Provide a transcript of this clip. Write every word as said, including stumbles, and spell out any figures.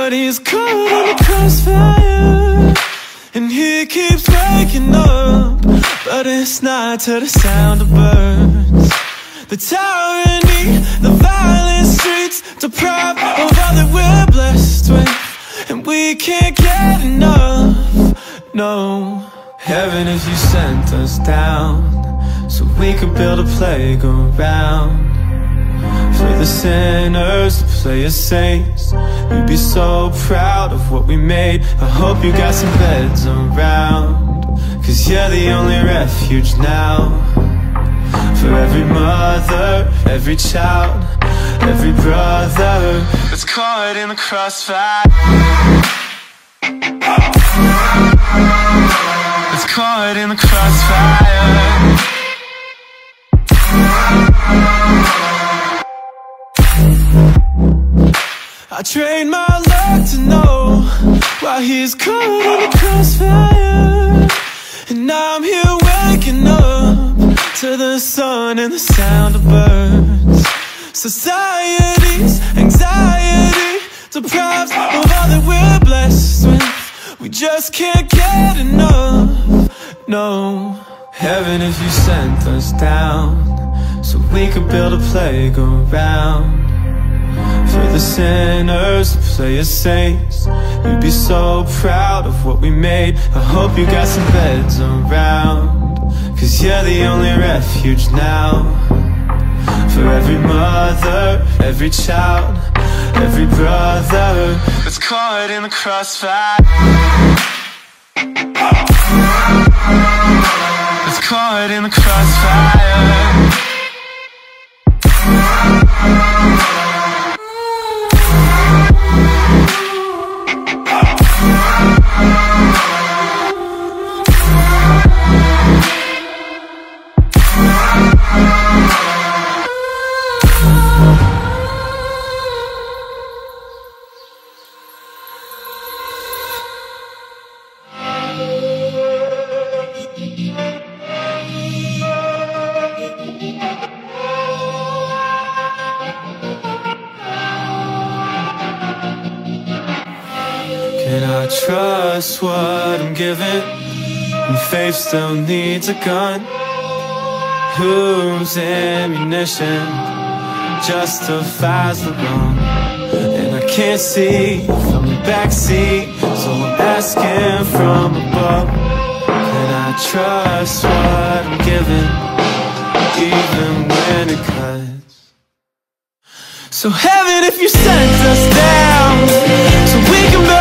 but he's caught in the crossfire, and he keeps waking up, but it's not to the sound of birds. The tyranny, the violent streets, deprived of all that we're blessed with, and we can't get enough, no. Heaven, if you sent us down so we could build a playground for the sinners to play as saints, we'd be so proud of what we made. I hope you got some beds around, 'cause you're the only refuge now, for every mother, every child, every brother that's caught in the crossfire, that's caught in the crossfire. I trained my luck to know why he's caught in the crossfire, and now I'm here waking up to the sun and the sound of birds. Society's anxiety deprives of all that we're blessed with. We just can't get enough, no. Heaven, if you sent us down so we could build a playground for the sinners to play as saints, you'd be so proud of what we made. I hope you got some beds around, 'cause you're the only refuge now, for every mother, every child, every brother that's caught in the crossfire, that's caught in the crossfire. Can I trust what I'm given when faith still needs a gun? Whose ammunition justifies the wrong? And I can't see from the backseat, so I'm asking from above. Can I trust what I'm given, even when it cuts? So heaven, if you sent us down so we can